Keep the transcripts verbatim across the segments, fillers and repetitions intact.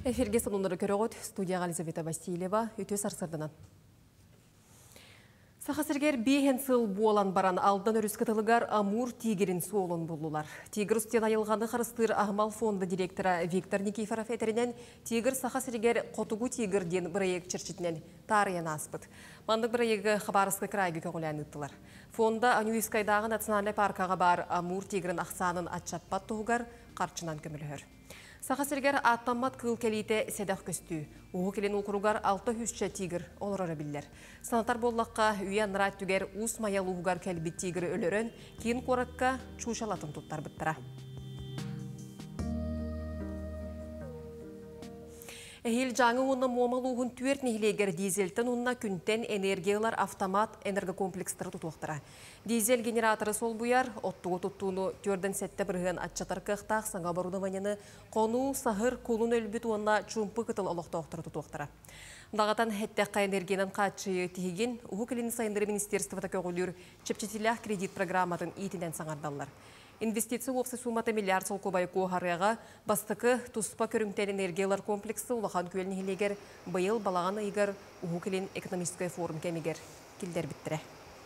Эфирге сонунлары көрөгөт, студияға Елизавета Васильева, үтө сарсырдынан. Сахасыргер бейхен сыл буолан баран алдан өріскітілігар Амур тигерін суолын болулар. Тигр үстен айылғаны қарыстыр Ахмал фонды директора Виктор Никифоров әтерінен тигр Сахасыргер қотугу тигрден проект чырчетінен тарыян аспыт. Мандық проекті Хабаровск крайғы көңілән ұттылар. Фонда Анюискайдағы национальный паркаға бар Амур тигрін ақсанын атчаппат тұғығар қарчынан көмілігір. Сахасыргер аттамат кыл келейте седақ көстүү. Уғы келен ұлқыруғар алты хүшчә тигр олырары білдер. Санатар боллаққа үйен нұрат түгер ұс маялы ұғығар кәлбет тигр өлірін кейін қораққа чушалатын тұттар бұттыра. Әйел жаңы оны момалуғын түрт нехілегер дизельтін ұнна күнтен энергиялар автомат энергокомплекстары тұтуқтыра. Дизель генераторы сол бұяр, оттуғы тұттуыны түрден сәтті бірген атчатар қықтақ саңа барудаманені қону, сағыр, қолын өлбіт онна чумпы қытыл олықтауқтыры тұтуқтыра. Дағатан әттәққа энергиянан қатшыйы тегін, ұғы келіні сайындыры министерствата көгілер чепчетілях кредит программатын итінен саңардалар. Инвестиция опсы суматы миллиард сол көбайку харыяға бастықы тұспа көрімтен энергиялар комплексы улахан көлін хелегер бұйыл балаған ұйғар ұғы келін экономическай форум кәмегер келдер біттірі.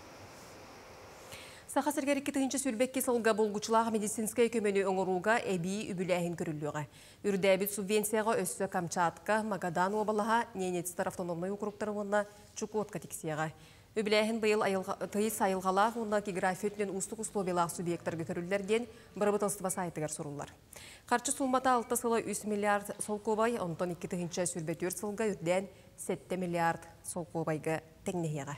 Сахасыргер екі тығыншы сүрбекке салға болғычылағы медицинскай көмені оңыруға әбей үбіләйін көрілуға. Үрдәбіт субвенцияға өссі Камчатка, Магадан обалаға, Ненецтар автономной округтары онына Чукотка тексияға. Үбіләйін бұйыл тыйыс айылғалақ, онына география өтінен ұстық ұслобелақ субъекттарға көрілдерден бірбытылсыба сайтығар сұрулар. Қарчы суммата алты сылы үш миллиард сол көбай, онтан екі тығыншы сүрбет өр сылға үрден сетті миллиард сол көбайға тәңнеғеға.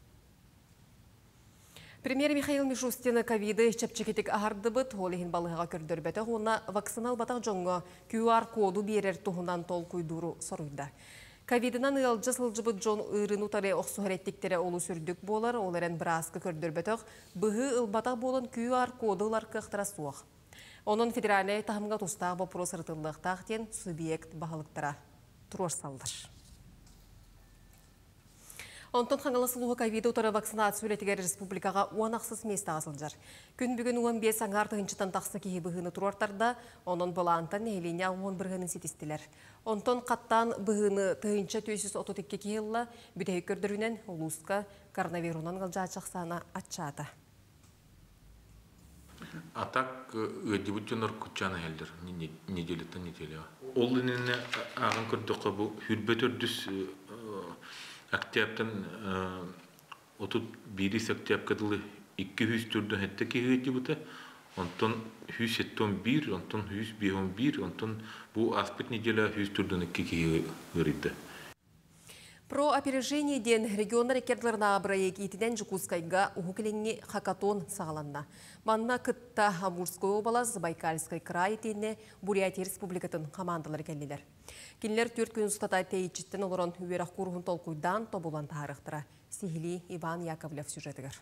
Премьер Михаил Мишустин ковиды чепчекетік ағарды бұд, олығын балығыға көрдір бәті, онына вакцинал батақ жоңға ку ар коду берер тұғынан тол құйдуру соруйда. Ковидынан ұялжы сылжыбыд жон ұйрын ұтары оқсуғареттіктері олу сүрдік болар, оларын бірасқы көрдір бәтіқ, бұғы ұлбатақ болын ку ар кодылар қықтыра суық. Оның федеральный тағымға тұстағы вопрос ұртылық тақтен субъект бағылықтыра тұрор салдыр. Онтон қаңылысылуғы ковиды ұтары вакцинация үлетігер республикаға он ақсыз месті асылжар. Күн бүгін он бес аңғартығыншытан тақсы кейі бұғыны тұрортарда, оның болантан әйлене он бірғының сетістілер. Онтон қаттан бұғыны тұғынша төсіз ототекке кейілі бүдәйік көрдірінен ұлысқа коронавирунан ғылжа чақсана атчады. Атак өдебүттенор күтчаны әлдір, неделеттен нетелева. Ол үніне ағын көрдіқі бұл хүрбет өрдіс октябрьтен отут бирис октябрь кадылы икки хүс түрдөн хетте кеһети бута онтон хүс сеттон бир онтон хүс бион бир онтон бу аспект неделя хүс түрдөн икки кеһе өридде. Про опережение ден регионы рекердларына проект итиден Жукускайга угукеленни хакатон сағаланна. Манна кытта Амурской облас, Байкальской край тенне Бурятия республикатын командалар келлилер. Кинлер төрт күн ұстатай тейчеттен олырын үйерақ курғын толкуйдан тобулан тағырықтыра. Сихили Иван Яковлев сюжетігір.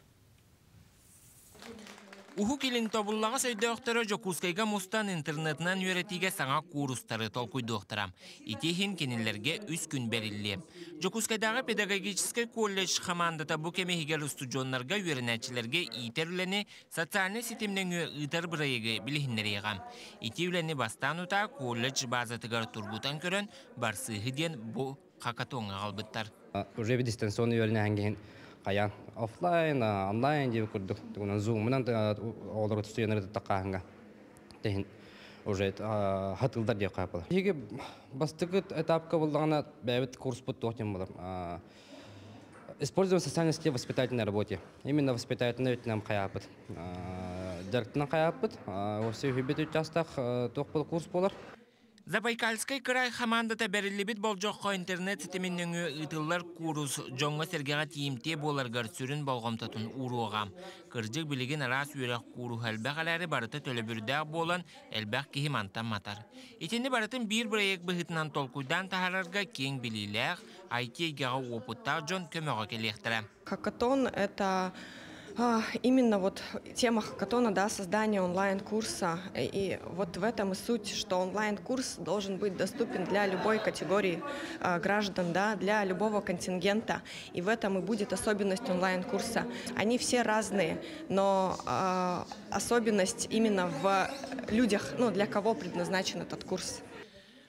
Уху келін тобуллаға сөйдіқтірі Жокускайга мұстан интернетінен үйретіге саңа курустары толкуйдуқтырам. Итехин кенелерге үс күн берілі. Жокускайдағы педагогический колледж командата бұл кемегер студионларға үйренәтчілерге итерлені социальный сетімнен ұйтар бірайығы білігінлеріғам. Итеулені бастан ұта колледж базатығар турбутан көрін барсығы ден бұл қақатуыңа қалбыттар. Уже дистанционный үйренәңген Аян офлайн, онлайн деп көрдік. Зумынан олар студенттер таққанға. Тегін уже хатылдар деп қапылы. Еге бастығы этапқа болғаны бәйбіт курс бұд тоқтен болыр. Используем социальные сети в воспитательной работе. Именно воспитательный өтінен қаяпыд. Дәріктінен қаяпыд. Осы хүбет өтчастақ тоқ бұл курс болар. Забайкальский край командата берилибит болжоққа интернет сетеменнен ұйтылар курус жоңға сергеға тиімте боларғар сүрін болғамтатын ұруғам. Кыржық білеген арас үйрақ куру әлбәқ әләрі барыты төлі бүрдәқ болан әлбәқ кейім антан матар. Етені барытын бір бірайек бұғытынан толкуйдан тағарарға кең біліләқ, айтейгеға опыттақ жон көмеға келектірі. Хакатон – это именно вот тема хакатона, да, создание онлайн-курса. И вот в этом и суть, что онлайн-курс должен быть доступен для любой категории э, граждан, да, для любого контингента. И в этом и будет особенность онлайн-курса. Они все разные, но э, особенность именно в людях, ну, для кого предназначен этот курс.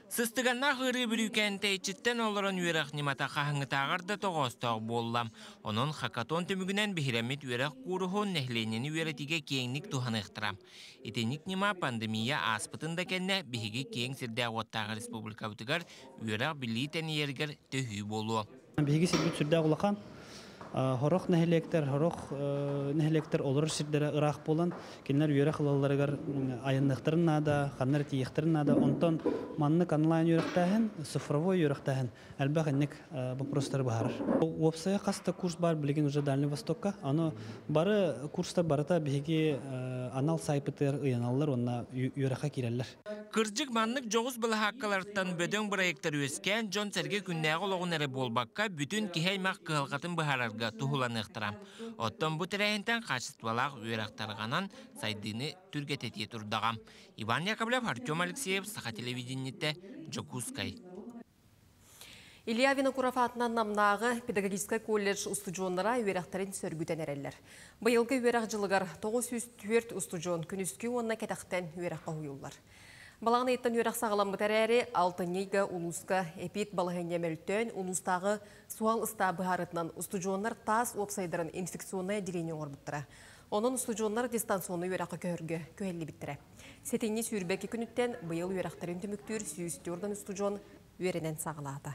Сыстыганна хыры бүрүкен тейчиттен олорон үерек нимата қағыңытағырды тоғыстағы боллам. Onun хакатон төмігінен бихирамит үерек курухун нехленені үеретіге кеңник тухан ықтырам. Итеник нима пандемия аспытында кенне бихиги кең сирдә оттағы республика үтігер үерек билитен ергер төхүй болу. Бихиги сирдә сүрдә ғылақан. Хорох нәһелектер, хорох нәһелектер олор сирдәре ырак болан, кинләр юрак лалларыгар аянныктырын нада, ханнар тиехтерин нада, онтон маннык онлайн юрактаһын, цифровой юрактаһын. Әлбәгәнник вопростар бар. Вебсайт каста курс бар билеген уже Дальний Востокка. Аны бары курста барата биги анал сайпытыр ыяналлар, онна юракка кирәлләр. Кырҗык маннык жогус бала хаккалардан бөдөң проекттер өскән Джон Серге күннәгә логынары болбакка бүтүн кихәймәк кылгатын баһарарга тухуланыктырам. Оттон бу тирәһендән качестволак үерактарганан сайдыны түргәтәтие турдагам. Иван Яковлев, Артем Алексеев, Саха телевидениете, Жокускай. Илья Винокуров атынан намнағы педагогический колледж устуджонлара үерақтарын сөргүтен әрелер. Бұйылғы үерақ жылығар тоғыз жүз төрт устуджон күніскі онына кәтақтен үераққа ұйылар. Балағын еттен үерақ сағылам бұтар әрі алтынейгі улуска эпид балығын емелтен улустағы суал ұста бұхарытынан устуджонлар тас опсайдырын инфекционная отделение орбыттыра. Onun устуджонлар дистанционны үераққа көргі көйелі біттірі. Сетенне сүйірбәкі күніттен бұйыл үерақтарын түміктір сүйістірден устуджон үерінен сағылады.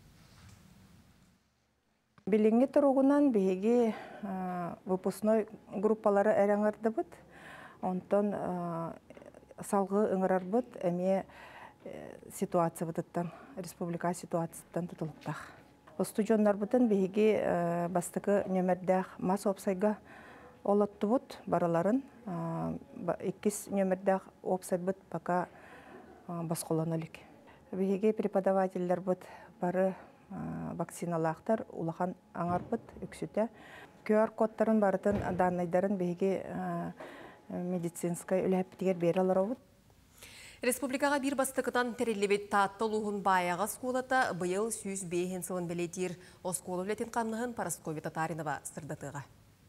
Билинги туругунан биги выпускной группалары әрәңірді бұд. Онтон салғы ыңырар бұд, әме ситуация бұдыттан, республика ситуацияттан тұтылықтақ. Студиондар бұдын биги бастықы нөмірдәқ мас опсайға олатты бұд бараларын. Иккіз нөмірдәқ опсай бұд бака басқоланылық. Биги преподавательдер бұд бары вакциналақтар улахан аңарбыт үксүтә. ку ар кодтарын барытын данныйдарын беге медицинскай үләптігер бері алар. Республикаға бір бастықытан тәрелебет таатты луғын баяға сколата бұйыл сүйіз бейхен сылын белетир осколы үлетін қамнығын Параскови Татаринова сырдатыға.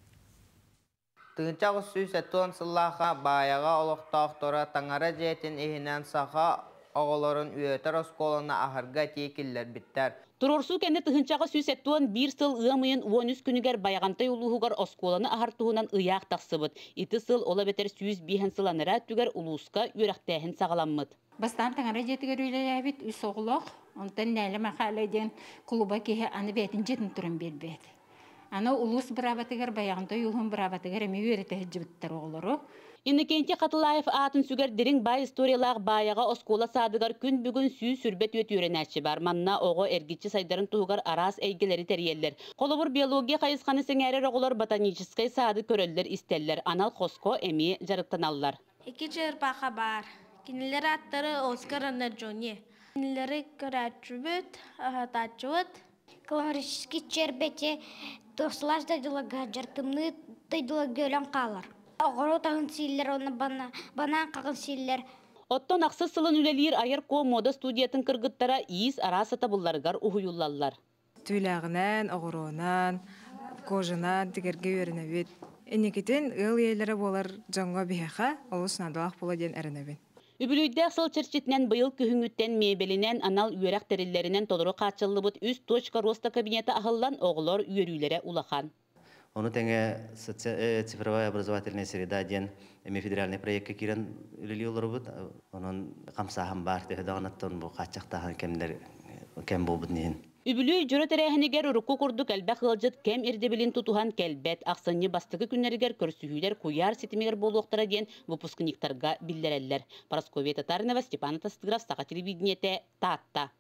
Тыңчағы сүйіз әттуан сыллаға баяға олықтақтора таңара жәтін ехінен саға оғыларын үйетер осколына ахырға текілер біттер. Турорсу кенде тыгынчага сүсеттуан бир сыл ыамыйын он үч күнүгер баягантай улуһугар осколаны ахартуһунан ыяак тахсыбыт. Ити сыл ола бетер сүүс биһен сыланара түгер улууска үөрактээхин сагаламмыт. Бастан таңара жетигер үйлелебит үс оглох, онтан нәле махалайден клуба кеhe аны бетин жетин туран бербет. Аны улус бирабатыгер баягантай улуһун бирабатыгер эми үөрете жибиттер оглору. Иннекенте Катылаев атын сүгер дерин бай историялар баяга оскола садыгар күн бүгүн сүү сүрбет өт үйренәчи бар. Манна ого эргичи сайдарын тугар арас эйгелери терьеллер. Колобур биология кайысканы сеңәрер оголор ботанический сады көрөллер истеллер. Анал хоско эми жарыктаналлар. Эки жырпаха бар. Кинилер аттары Оскар Анарджони. Кинилери көрәчүбүт, ахатачубут. Клаворический чербете тослаж дайдылага жаркымны дайдылага өлөн калар. Оғыру тағын сейлер, оны банан қағын сейлер. Оттон ақсы сылын үлелер айыр ко мода студиятын кыргыттара иіс арасыта бұлларғар ұхуюлалар. Түйләғінен, оғыруынан, кожынан тігерге өрінәбет. Энекетін ыл елері болар жаңға бейха, олы сынадуақ бола ден әрінәбет. Үбілүйдәк сыл черчетінен бұйыл күхіңіттен мебелінен анал үйерек тәрелерінен толыры қачылы бұд үст точка роста кабинеті ағылан оғылар үйерүйлері улахан. Он тенге цифровая образовательная среда ден эми федеральный проект кирен үлелиолор бут. Онун камсахам бар техдагынаттан бу качактаган кемдер кем болбут нен. Үбүлүй жөрө терехинигер урукку курдук элбе кылжыт кем ирдебилин тутухан келбет аксынны бастыгы күннәргер көрсүһүләр куяр ситимигер болуктара ден выпускниктарга билдереллер. Парасковия Татаринова, Степан Тастыгров, Саха телевидениете, Татта.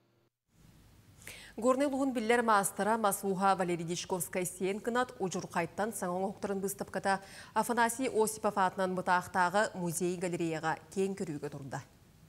Горный луғын білер мастера Маслуха Валерий Дичковскай сен кынат ұжыр қайттан саңын оқтырын бұстыпқыта Афанасий Осипов атынан бұтақтағы музей-галереяға кен көрігі тұрды.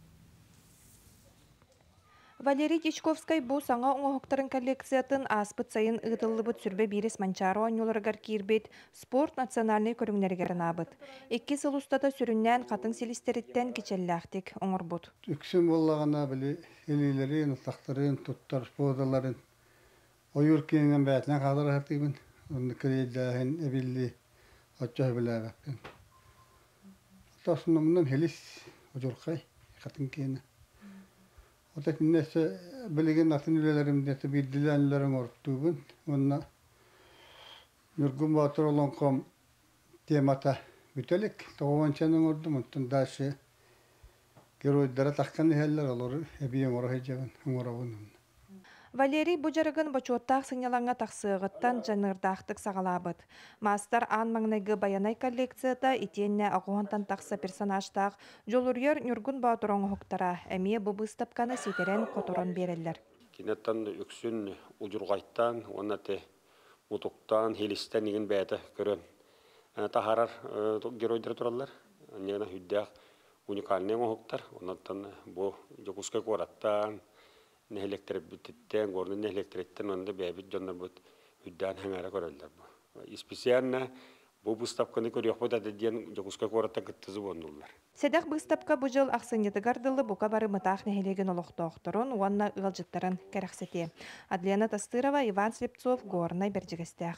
Валерий Дичковскай бұл саңа оңоқтырын коллекциятын аспыт сайын ұтылы бұт сүрбе бирес манчаро анюларығар кирбет спорт национальный көріңнергерін абыт. Екі сыл ұстата сүріннен қатын селистеріттен кечелләқтік оңыр бұт. Үксім болағына білі елейлерін, ұстақтарын, тұттар, спордаларын ойыр кейінген бәтінен қадыр әртігін. Оны крейдәхін әбілі отчағы білі әбәппен. Тасынымынан хелис ұжырқай қатын кейіні. Ота киннесе билеген атын үлелеримде билдиләнләрен ортубун. Онна Нургун Батыр олонком темата бүтелик. Тоғанчаның ордум. Онтан дашы геройдары таққан хәлләр олар әбиен ора хәҗәбен оңоравын. Валерий Буджарыгын бочуоттаах сыñалаңа тахсыгыттан жанырдаахтык сагалабыт. Мастер ан маңнайгы баянай коллекцията итенне агуантан тахса персонажтаах жолурьер Нургун Батыр оңоқтара әмие бу выставканы сетерен которон береллер. Кинеттан үксүн ужургайттан, оннаты мутуктан, хелистен еген бәйті көрөн. Тахарар геройдары туралар. Негена хүддәк уникальный оңоқтар. Оннаттан бу жокускай кораттан, нехелектер биттен, горны нехелектерлеттен, онда бәйбит жондар бут хүддән хәңәрі көрөлдер. Специально бу выставканы көрөк бут адеден жокускай коратта кыттызы бондулар. Седах выставка бу жыл аксыньетыгардылы бука бары мытаах нехелеген олохтоохторун, уанна ылжыттарын кәрәксете. Адлена Тастырова, Иван Слепцов, Горнай Бердигестях.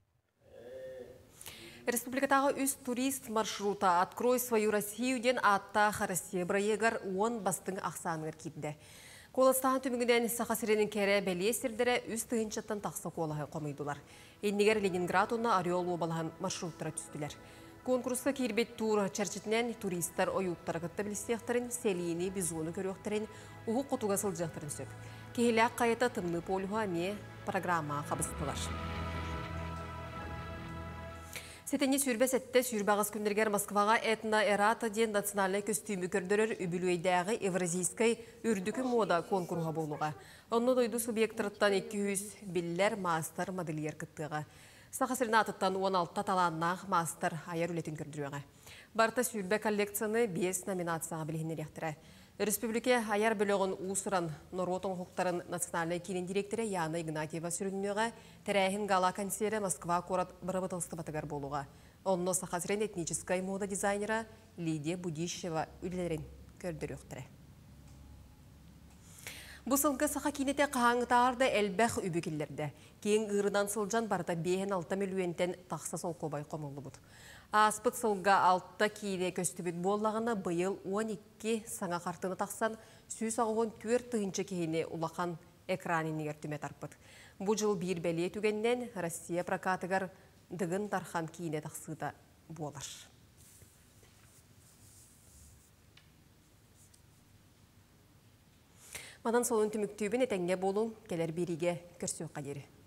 Республикатағы үз турист маршрута «Открой свою Россию» ден атта Россия браегар он бастың ақсанығыр кейді. Колыстағын түмігінен сақасыренің кәрі бәле сердері үз тығыншаттан тақсы қолағы қомайдылар. Еннегер Ленинград оны Орел обалаған маршруттара түстілер. Конкурсқа кербет тур чәрчетінен туристар ойуттары қытты білістіқтірін, селейіне, бизоны көріқтірін, ұғы құтуға сылжақтырын сөп. Кейләк қайыта тымны полуға ме программа қабыстылар. Сетені сүрбе сәтті сүрбағыз күндергер Москваға этна эрата ден национальный костюмі көрдірір үбілуейдәғі Евразийскай үрдікі мода конкурға болуға. Онны дойду субъекттырыттан екі жүз биллер мастер модельер кыттыға. Сақасырына атыттан он алты таланнақ мастер айар үлетін көрдіруға. Барта сүрбе коллекцияны бес номинацияға білігінер ектірі. Республике аяр бөлігін ұсыран Норотон Хоқтарын национальный кейін директоры Яна Игнатьева сүрінуға тәрәйін гала консері Москва корат бұрабытылысты батығар болуға. Онны сақасырен этническай мода дизайнера Лидия Будищева үлелерін көрдір өқтірі. Бұсылғы сақа кейінете қағаңытағарды әлбәқ үбігілерді. Кейін ғырынан сылжан барда бейін алты миллионтен тақса сол қобай қомылы бұд. Аспыт сылға алтта кейіне көстібіт болағына бұйыл он екі саңа қартыны тақсан сүйіс ағуын төрт тұғыншы кейіне ұлақан экранын ертіме тарпыд. Бұл жыл бір бәле түгеннен Россия прокатығар дығын тархан кейіне тақсыда болар. Мадан солын түміктүйбін әтәңге болу келер береге көрсі қадері.